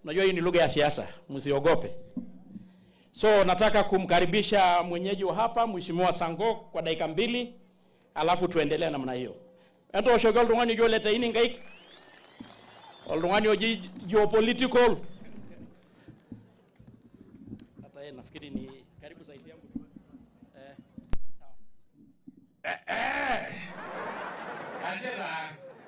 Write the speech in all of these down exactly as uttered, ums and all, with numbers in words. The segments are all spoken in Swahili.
Unajua hii ni lugha ya siasa, msiogope. So nataka kumkaribisha mwenyeji wa hapa Mheshimiwa Sango kwa dakika mbili, alafu tuendelee namna hiyo. Ento shogal dungani jo leta ini ngaik. Dungani oji geopolitical. Hata yeye nafikiri ni karibu saizi yangu tu. Eh, sawa. Eh eh. Ajela.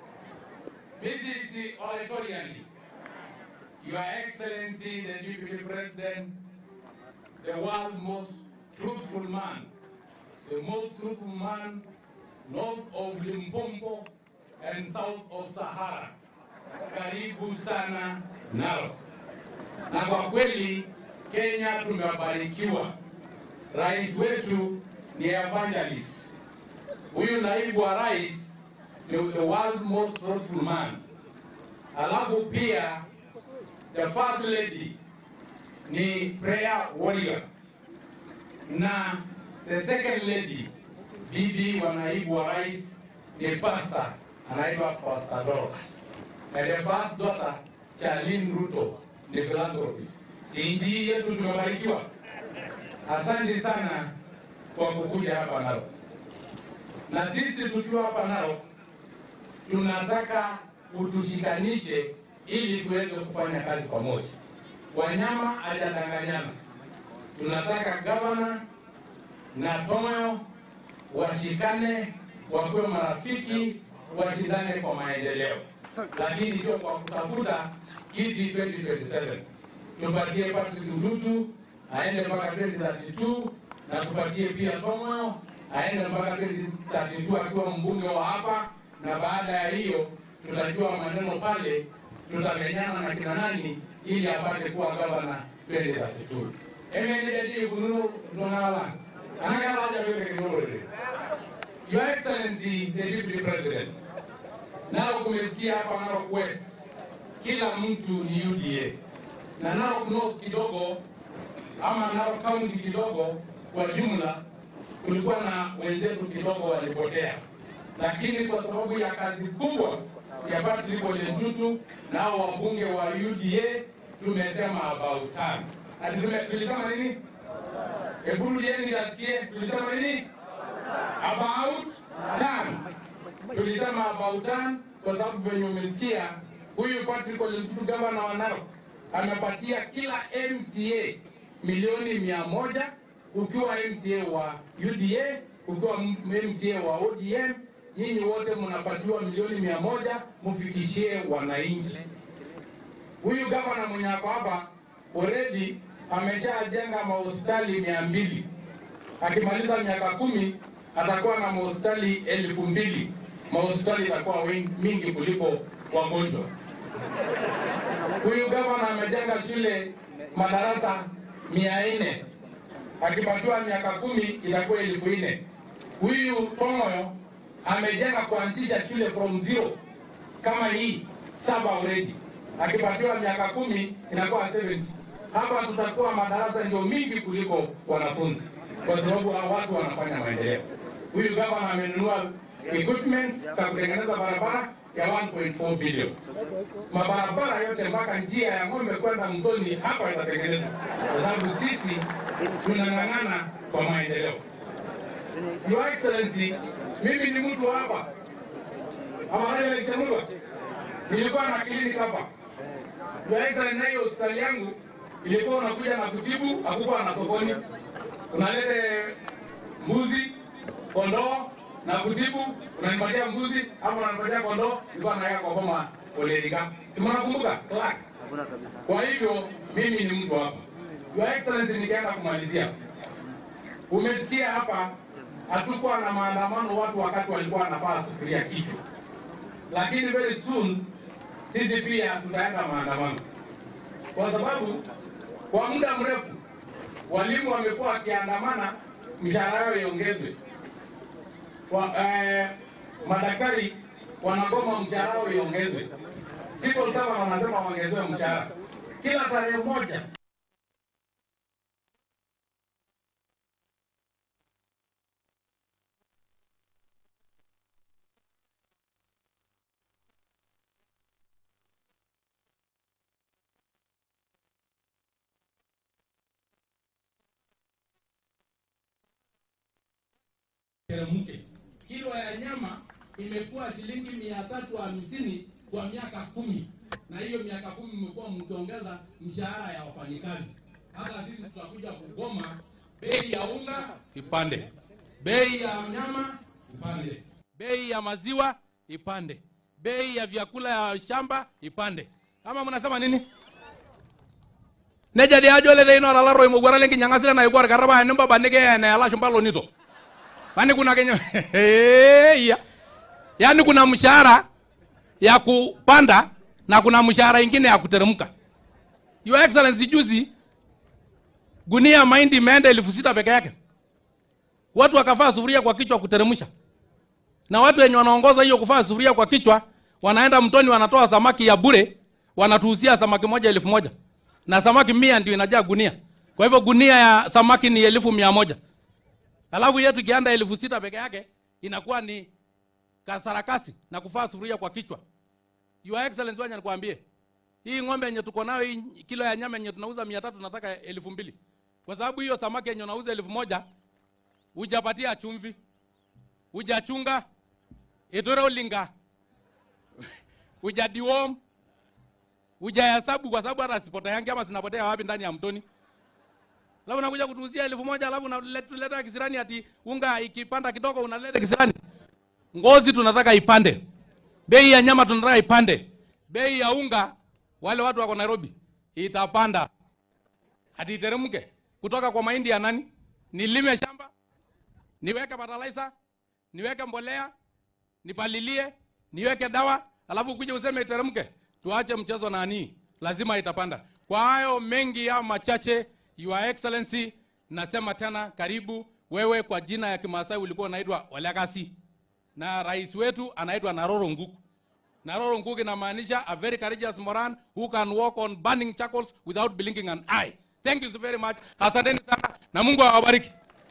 Missus Oratoriani. Your Excellency the Deputy President, the world's most truthful man, the most truthful man north of Limpopo and south of Sahara. Karibu sana Narok. Na kwa kweli Kenya tumebarikiwa. Rais wetu ni evangelist. Huyu naibu wa rais ni the world's most truthful man. Alafu pia the first lady ni prayer warrior. Na the second lady, bibi wa naibu wa rais, ni pastor, anaitwa Pastor Dorcas. Na the first daughter, Charlene Ruto, ni philanthropist. Si nchi yetu tumebarikiwa. Asante sana kwa kukuja hapa Narok. Na sisi tukiwa hapa Narok, tunataka utushikanishe ili tuweze kufanya kazi pamoja. Wanyama hajadanganyana. Tunataka gavana na Tomayo washikane, wakuwe marafiki, washindane kwa maendeleo. Lakini sio kwa kutafuta kiti twenty twenty-seven. Tupatie Patrick Ndutu aende mpaka twenty thirty-two na tupatie pia Tomayo aende mpaka twenty thirty-two akiwa mbunge wa hapa, na baada ya hiyo tutajua maneno pale, tutamenyana na kina nani ili apate kuwa gavana twenty thirty-two. Emeje kununu tunawala. Anaka raja vile kinoro. Your Excellency the Deputy President. Narok kumesikia hapa Narok West. Kila mtu ni U D A. Na Narok North kidogo ama Narok County kidogo kwa jumla kulikuwa na wenzetu kidogo walipotea. Lakini kwa sababu ya kazi kubwa ya Patrick Ndutu na wabunge wa U D A tumesema about time. Ati tulisema nini? Hebu rudieni nisikie, tulisema nini? About time. Tulisema about time kwa sababu venye umesikia huyu Patrick Ndutu gavana wa Narok amepatia kila M C A milioni mia moja, ukiwa M C A wa U D A, ukiwa M C A wa O D M, nyinyi wote mnapatiwa milioni mia moja mfikishie wananchi. Huyu gavana mwenye ako hapa already ameshajenga mahospitali mia mbili. Akimaliza miaka kumi atakuwa na mahospitali elfu mbili. Mahospitali itakuwa mingi kuliko wagonjwa. Huyu gavana amejenga shule madarasa mia nne. Akipatiwa miaka kumi itakuwa elfu nne. Huyu Tomoyo amejenga kuanzisha shule from zero kama hii saba already. Akipatiwa miaka kumi inakuwa seventy. Hapa tutakuwa madarasa ndio mingi kuliko wanafunzi kwa sababu watu wanafanya maendeleo. Huyu gavana amenunua equipment za kutengeneza barabara ya one point four billion. Mabarabara yote mpaka njia ya ng'ombe kwenda mtoni hapa itatengenezwa. Kwa sababu sisi tunang'ang'ana kwa maendeleo. Your Excellency, mimi ni mtu hapa. Ama ile Kishermoruak. Nilikuwa na kliniki hapa. Your Excellency, hiyo hospitali yangu ilikuwa unakuja na kutibu, hakukuwa na sokoni. Unalete mbuzi, kondoo na kutibu, unanipatia mbuzi ama unanipatia kondoo, ilikuwa na yako kama Olelika. Si mnakumbuka? Clark. Kwa hivyo mimi ni mtu hapa. Your Excellency, nikienda kumalizia. Umesikia hapa hatukuwa na maandamano watu wakati walikuwa wanafaa sufuria kichwa. Lakini very soon sisi pia tutaenda maandamano. Kwa sababu kwa muda mrefu walimu wamekuwa wakiandamana mshahara yao iongezwe. Kwa eh, madaktari wanagoma mshahara wao iongezwe. Siku saba wanasema waongezewe mshahara. Kila tarehe moja iteremke. Kilo ya nyama imekuwa shilingi mia tatu hamsini kwa miaka kumi. Na hiyo miaka kumi mmekuwa mkiongeza mshahara ya wafanyikazi. Hata sisi tutakuja kugoma, bei ya unga ipande, bei ya nyama ipande, bei ya maziwa ipande, bei ya vyakula ya shamba ipande. Kama mnasema nini? Neja dia jole de ino la roi mo gwara lengi nyangasira na igwar karaba nemba banege na ala shumba lonito. Bani kuna kenyo ya. Yaani kuna mshahara ya kupanda na kuna mshahara ingine ya kuteremka. Your Excellency, juzi gunia mahindi imeenda elfu sita peke yake. Watu wakafaa sufuria kwa kichwa kuteremsha. Na watu wenye wanaongoza hiyo kufaa sufuria kwa kichwa wanaenda mtoni wanatoa samaki ya bure, wanatuuzia samaki moja elfu moja. Na samaki mia ndio inajaa gunia. Kwa hivyo gunia ya samaki ni elfu mia moja. Alafu yetu ikianda elfu sita peke yake inakuwa ni kasarakasi na kufaa sufuria kwa kichwa. Your Excellency, wanya nikwambie, hii ng'ombe yenye tuko nayo, hii kilo ya nyama yenye tunauza mia tatu nataka elfu mbili. Kwa sababu hiyo samaki yenye unauza elfu moja hujapatia chumvi, hujachunga, etoro linga, hujadiwom, hujahesabu kwa sababu hata sipota yangi ama sinapotea wapi ndani ya mtoni. Alafu unakuja kutuuzia elfu moja alafu unaleta kisirani ati unga ikipanda kidogo unaleta kisirani. Ngozi tunataka ipande. Bei ya nyama tunataka ipande. Bei ya unga wale watu wako Nairobi itapanda. Hadi iteremke kutoka kwa mahindi ya nani? Nilime shamba, niweke fertilizer, niweke mbolea, nipalilie, niweke dawa, alafu kuja useme iteremke. Tuache mchezo nani? Lazima itapanda. Kwa hayo mengi ya machache, Your Excellency, nasema tena karibu wewe. Kwa jina ya Kimasai ulikuwa unaitwa Walakasi. Na rais wetu anaitwa Narok. Narok inamaanisha a very courageous moran who can walk on burning charcoals without blinking an eye. Thank you so very much. Asanteni sana na Mungu awabariki.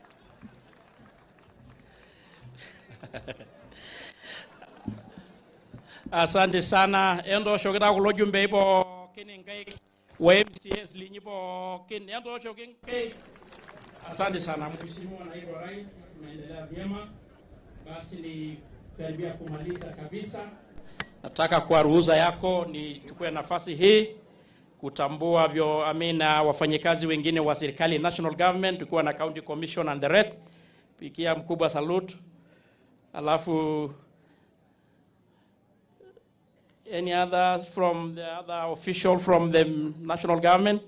Asante sana. Endo shokita kulo jumbe ipo kini ngai wa M C S linyipo kini. Endo shokingai. Asante sana. Mheshimiwa Naibu Rais, tunaendelea vyema. Basi ni karibia kumaliza kabisa. Nataka kwa ruhusa yako nichukue nafasi hii kutambua vyo amina wafanyikazi wengine wa serikali, national government, tukiwa na county commission and the rest. Pikia mkubwa salute. Alafu any other from the other official from the national government?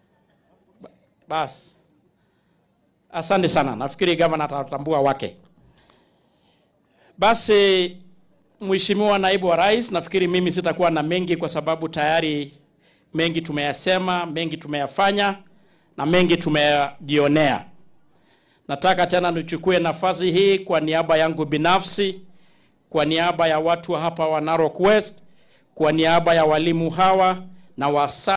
Bas. Asante sana. Nafikiri governor atatambua wake. Basi Mheshimiwa Naibu wa Rais, nafikiri mimi sitakuwa na mengi kwa sababu tayari mengi tumeyasema, mengi tumeyafanya na mengi tumejionea. Nataka tena nichukue nafasi hii kwa niaba yangu binafsi, kwa niaba ya watu hapa wa Narok West, kwa niaba ya walimu hawa na wasa